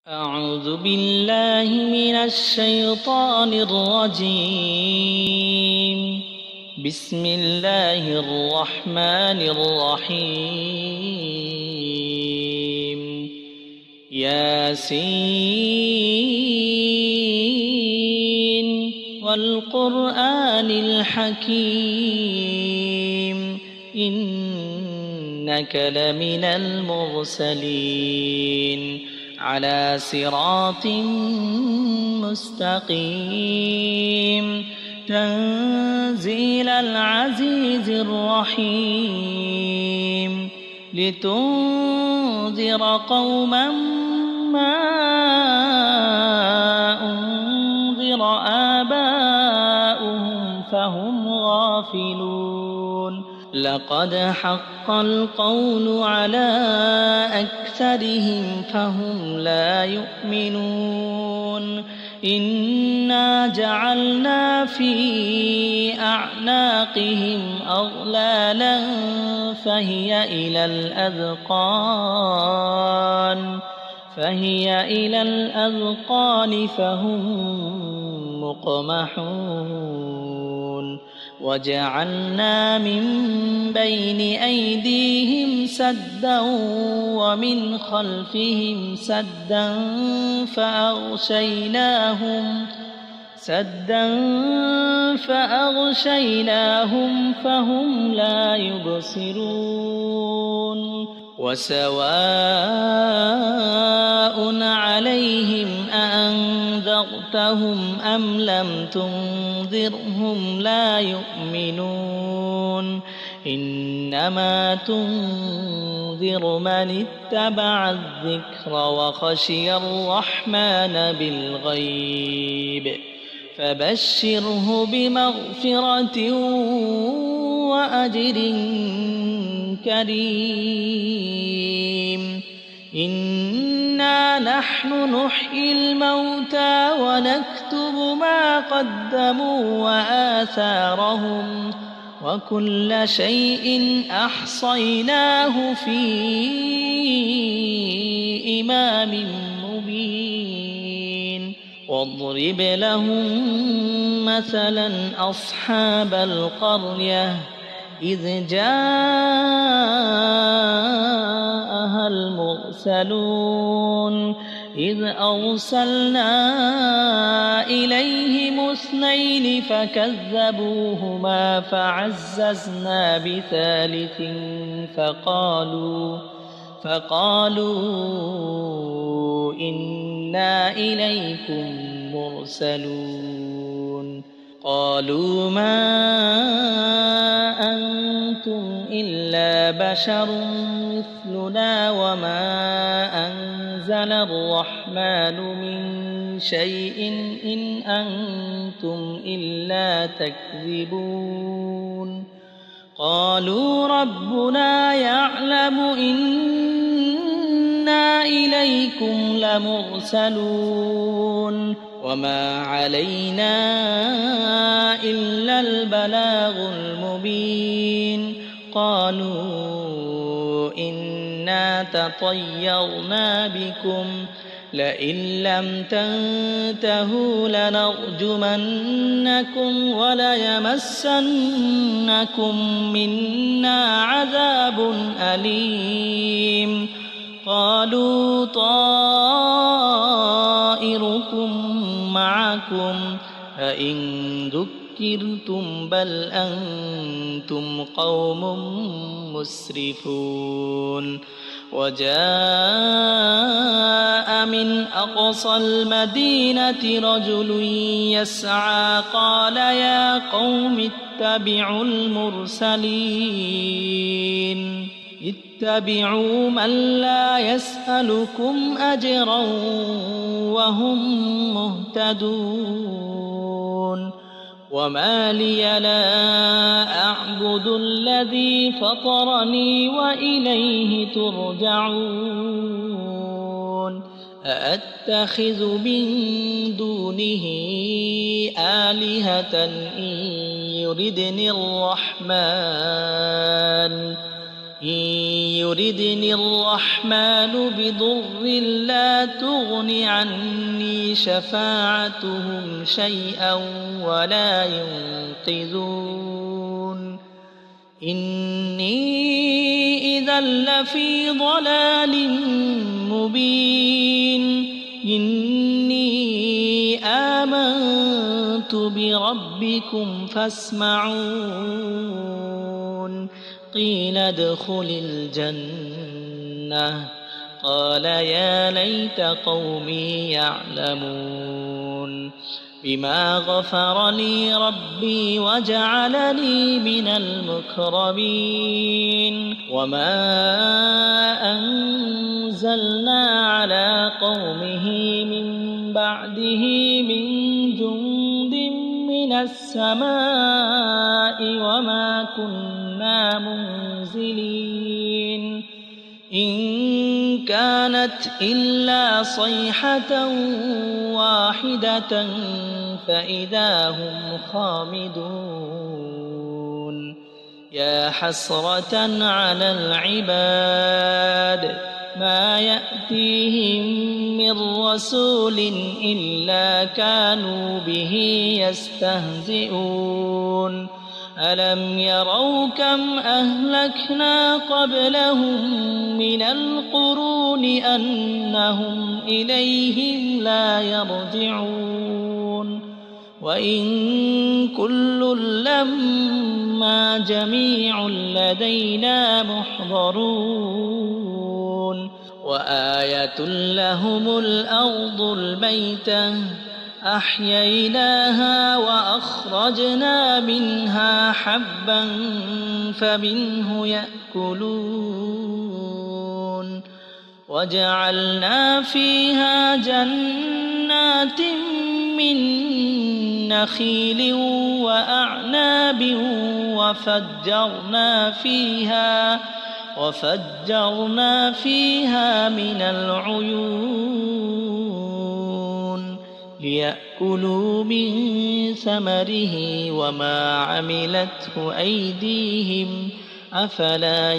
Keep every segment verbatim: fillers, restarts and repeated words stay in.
أعوذ بالله من الشيطان الرجيم. بسم الله الرحمن الرحيم. ياسين والقرآن الحكيم إنك لمن المرسلين على صراط مستقيم تنزيل العزيز الرحيم لتنذر قوما ما أنذر آباؤهم فهم غافلون لقد حق القول على أكثرهم فهم لا يؤمنون إنا جعلنا في أعناقهم أغلالا فهي إلى الأذقان فهي إلى الأذقان فهم مقمحون وجعلنا من بين أيديهم سدا ومن خلفهم سدا فأغشيناهم سدا فأغشيناهم فهم لا يبصرون وسواء عليهم أأنذرتهم أم لم تنذرهم لا يؤمنون إنما تنذر من اتبع الذكر وخشي الرحمن بالغيب فبشره بمغفرة وأجر كريم إنا نحن نحيي الموتى ونكتب ما قدموا وآثارهم وكل شيء أحصيناه في إمام مبين واضرب لهم مثلا أصحاب القرية إذ جاءها المرسلون إذ أرسلنا إليهم اثنين فكذبوهما فعززنا بثالث فقالوا فقالوا إنا إليكم مرسلون قالوا ما أنتم إلا بشر مثلنا وما أنزل الرحمن من شيء إن أنتم إلا تكذبون قالوا ربنا يعلم إنا إليكم لمرسلون وما علينا إلا البلاغ المبين قالوا إنا تطيرنا بكم لئن لم تنتهوا لنرجمنكم وليمسنكم منا عذاب أليم قالوا طائركم معكم أئن ذكرتم بل أنتم قوم مسرفون وجاء من أقصى المدينة رجل يسعى قال يا قوم اتبعوا المرسلين اتبعوا من لا يسألكم أجرا وهم مهتدون وما لي لا أعبد الذي فطرني وإليه ترجعون أأتخذ من دونه آلهة إن يردني الرحمن إن يردني الرحمن بضر لا تغن عني شفاعتهم شيئا ولا ينقذون إني إذا لفي ضلال مبين إني آمنت بربكم فاسمعون قيل ادخل الجنة قال يا ليت قومي يعلمون بما غفر لي ربي وجعلني من المكرمين وما أنزلنا على قومه من بعده من جند من السماء وما كنا منزلين إن كانت إلا صيحة واحدة فإذا هم خامدون يا حسرة على العباد ما يأتيهم من رسول إلا كانوا به يستهزئون ألم يروا كم أهلكنا قبلهم من القرون أنهم إليهم لا يرجعون وإن كل لما جميع لدينا محضرون وآية لهم الأرض الميتة أحييناها وأخرجنا منها حبا فمنه يأكلون وجعلنا فيها جنات من نخيل وأعناب وفجرنا فيها وفجرنا فيها من العيون ليأكلوا من ثمره وما عملته أيديهم أفلا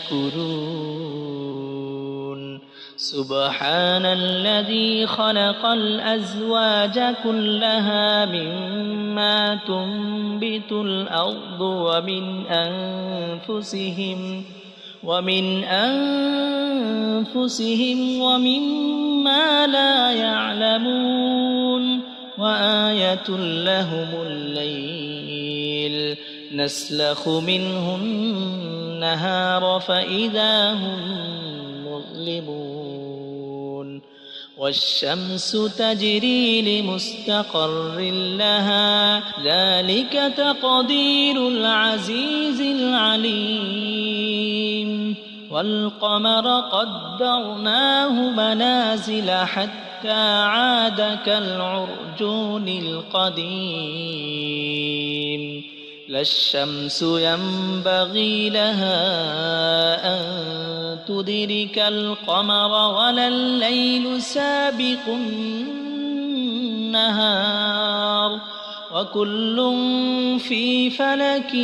يشكرون سبحان الذي خلق الأزواج كلها مما تنبت الأرض ومن أنفسهم ومن أنفسهم ومما لا يعلمون وآية لهم الليل نسلخ منه النهار فإذا هم مظلمون والشمس تجري لمستقر لها ذلك تقدير العزيز العليم والقمر قدرناه منازل حتى عاد كالعرجون القديم لا الشمس ينبغي لها أن تدرك القمر ولا الليل سابق النهار وكل في فلك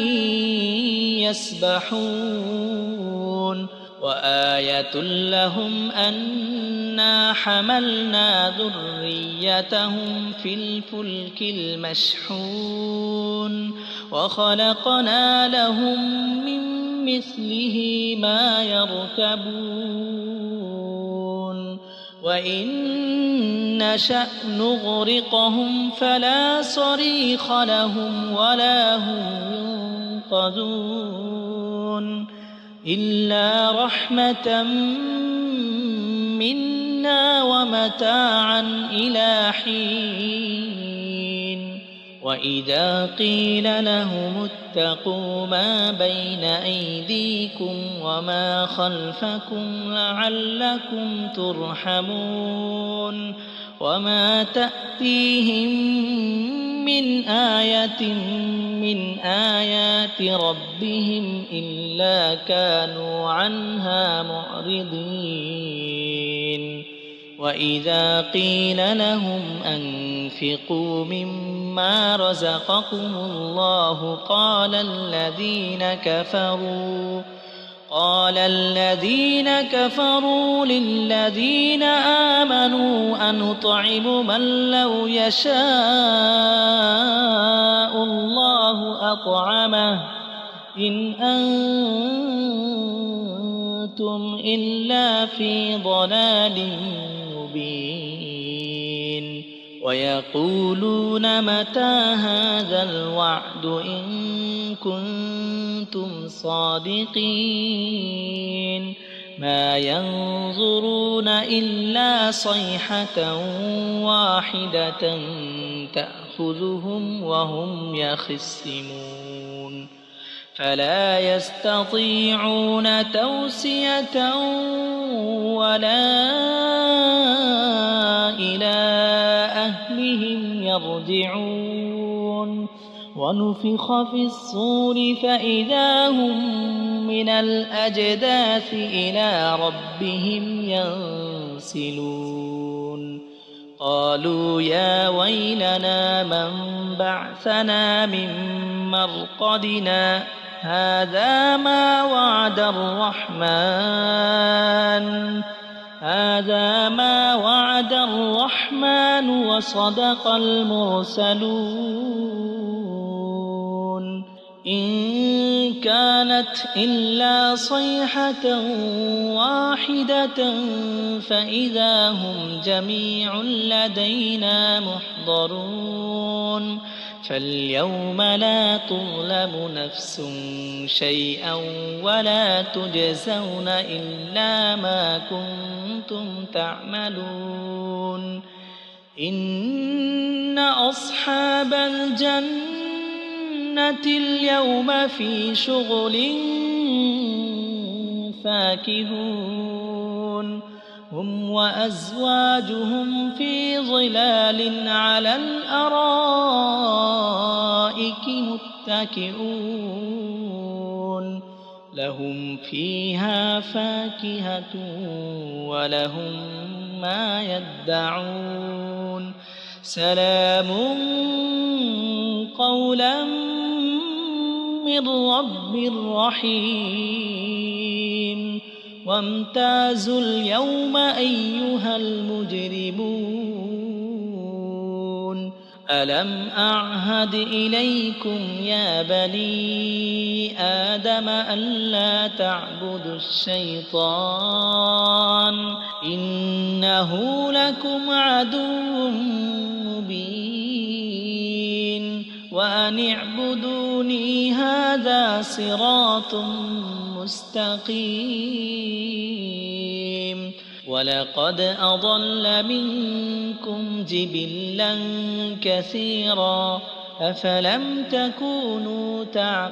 يسبحون وآية لهم أنا حملنا ذريتهم في الفلك المشحون وخلقنا لهم من مثله ما يركبون وإن نشأ نغرقهم فلا صريخ لهم ولا هم ينقذون إلا رحمة منا ومتاعا إلى حين وإذا قيل لهم اتقوا ما بين أيديكم وما خلفكم لعلكم ترحمون وما تأتيهم من آية من آيات ربهم إلا كانوا عنها معرضين وإذا قيل لهم أنفقوا مما رزقكم الله قال الذين كفروا قال الذين كفروا للذين آمنوا أنطعم من لو يشاء الله أطعمه إن أنتم إلا في ضلال مبين ويقولون متى هذا الوعد إن كنتم صادقين ما ينظرون إلا صيحة واحدة تأخذهم وهم يخصمون فلا يستطيعون توصية ولا إلى أهلهم يرجعون ونفخ في الصور فإذا هم من الأجداث إلى ربهم ينسلون قالوا يا ويلنا من بعثنا من مرقدنا هذا ما وعد الرحمن هذا ما وعد الرحمن وصدق المرسلون إن كانت إلا صيحة واحدة فإذا هم جميع لدينا محضرون فاليوم لا تظلم نفس شيئا ولا تجزون إلا ما كنتم تعملون إن أصحاب الجنة اليوم في شغل فاكهون هم وأزواجهم في ظلال على الأرائك متكئون لهم فيها فاكهة ولهم ما يدعون سلام قولا من رب رحيم وامتازوا اليوم أيها المجرمون ألم أعهد إليكم يا بني آدم ألا تعبدوا الشيطان إنه لكم عدو مبين وأن اعبدوني هذا صراط مستقيم ولقد أضل منكم جبلا كثيرا أفلم تكونوا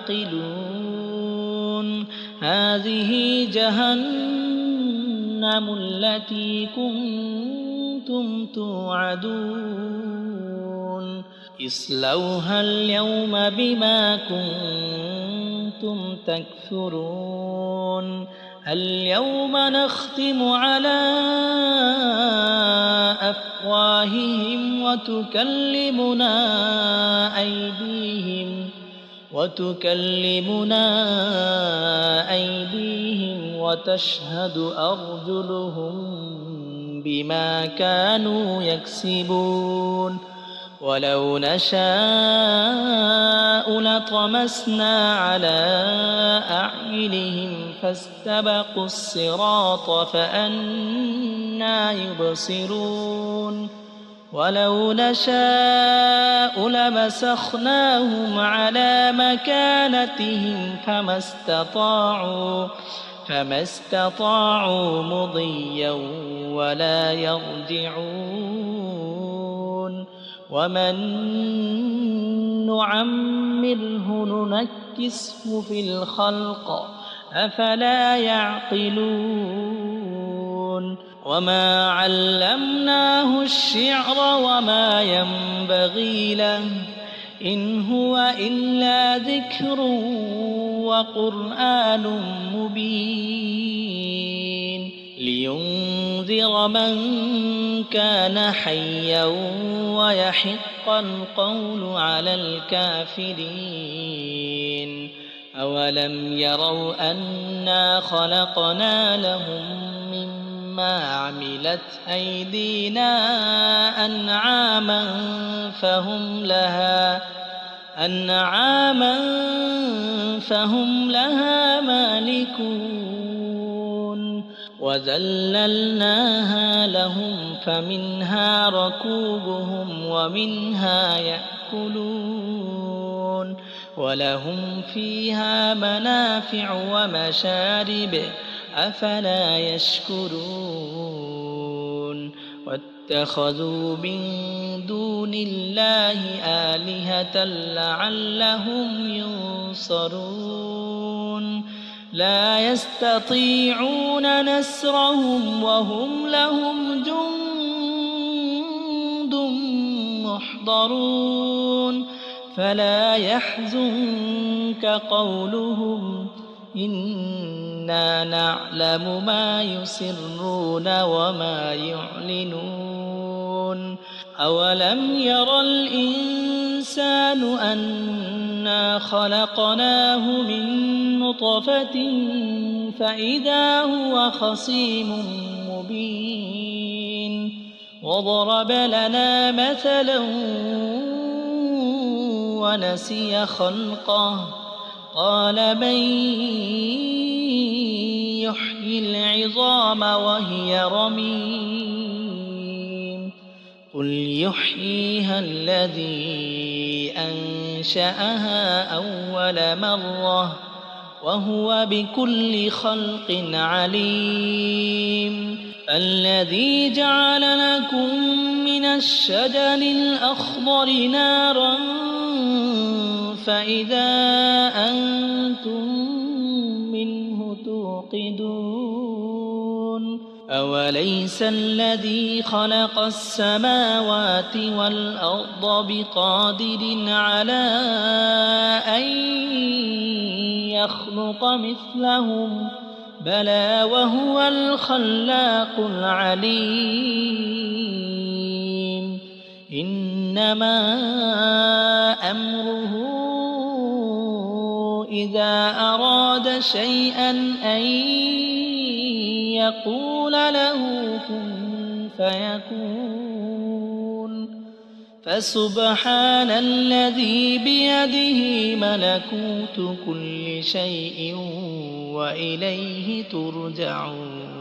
تعقلون هذه جهنم التي كنتم توعدون اصلوها اليوم بما كنتم تكفرون اليوم نختم على أفواههم وتكلمنا أيديهم وتكلمنا أيديهم وتشهد أرجلهم بما كانوا يكسبون ولو نشاء لطمسنا على أعينهم فاستبقوا الصراط فأنى يبصرون ولو نشاء لمسخناهم على مكانتهم فما استطاعوا فما استطاعوا مضيا ولا يرجعون ومن نعمره ننكسه في الخلق أفلا يعقلون وما علمناه الشعر وما ينبغي له إن هو إلا ذكر وقرآن مبين لينذر من كان حيا ويحق القول على الكافرين أولم يروا أنا خلقنا لهم مما عملت أيدينا أنعاما فهم لها أنعاما فهم لها مالكون وذللناها لهم فمنها ركوبهم ومنها يأكلون ولهم فيها منافع ومشارب أفلا يشكرون واتخذوا من دون الله آلهة لعلهم ينصرون لا يستطيعون نصرهم وهم لهم جند محضرون فلا يحزنك قولهم إنا نعلم ما يسرون وما يعلنون أولم ير الإنسان أنا خلقناه من نطفة فإذا هو خصيم مبين وضرب لنا مثلا ونسي خلقه قال من يحيي العظام وهي رميم قل يحييها الذي أنشأها أول مرة وهو بكل خلق عليم الذي جعل لكم من الشجر الأخضر نارا فإذا أنتم منه توقدون أوليس الذي خلق السماوات والأرض بقادر على أن يخلق مثلهم بلى وهو الخلاق العليم إنما أمره إذا أراد شيئا أن يقول له كن فيكون فسبحان الذي بيده ملكوت كل شيء وإليه ترجعون